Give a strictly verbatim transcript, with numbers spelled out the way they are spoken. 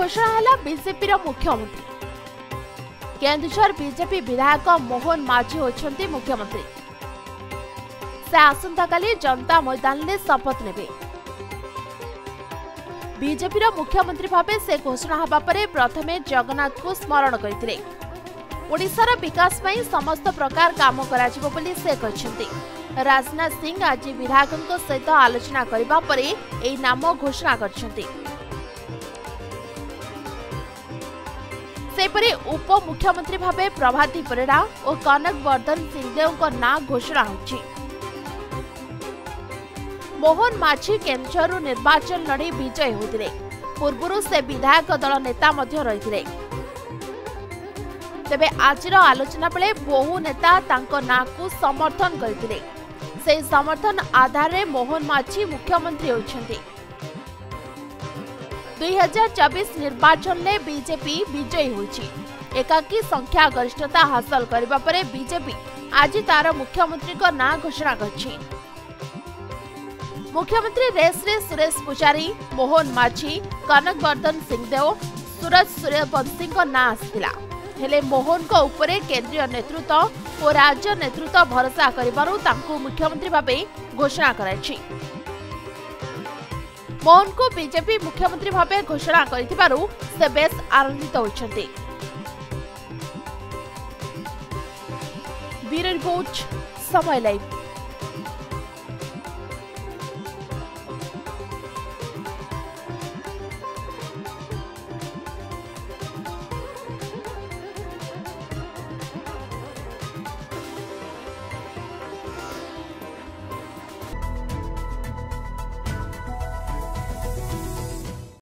घोषणा है बीजेपी मुख्यमंत्री। केन्दुझर बीजेपी विधायक मोहन माझी होती मुख्यमंत्री। से आसंताकाली जनता मैदान में शपथ नेबे। बीजेपी मुख्यमंत्री भावे से घोषणा होगा पर प्रथमे जगन्नाथ को स्मरण करते ओडिशार विकास में समस्त प्रकार काम कराजिबो बोली से कहछन्ती। राजनाथ सिंह आज विधायकों सहित आलोचना करबा परे एई नाम घोषणा करछन्ती। सेपरि उप मुख्यमंत्री भावे प्रभाती परिड़ा और कनक वर्धन सिंहदेव को ना घोषणा होछि। मोहन माझी केन्दुझर निर्वाचन लड़ी विजयी होतिले। पूर्वरु से विधायक दल नेता मध्य रहिथिले। तेबे आजिर आलोचना बेले बहु नेता तांको ना को समर्थन करथिले। से समर्थन आधार रे मोहन माझी मुख्यमंत्री होछन्ती। दुई हजार चौबीस निर्वाचन में बीजेपी विजयी होइछि। एकाकी संख्या गरिष्ठता हासिल करबा परे बीजेपी आज तार मुख्यमंत्री को ना घोषणा करछि। मुख्यमंत्री रेस रे सुरेश पुजारी, मोहन माझी, कनक वर्धन सिंहदेव, सूरज सूर्यवंशी को ना आसिला। हेले मोहन को उपरे केंद्रीय नेतृत्व और राज्य नेतृत्व भरोसा करिबारु तांकु मुख्यमंत्री भावे घोषणा कराइछि। मोहन को बीजेपी मुख्यमंत्री भावे घोषणा करिथिबारु से बेस आनंदित होइछन्ति। Bureau report Samay live.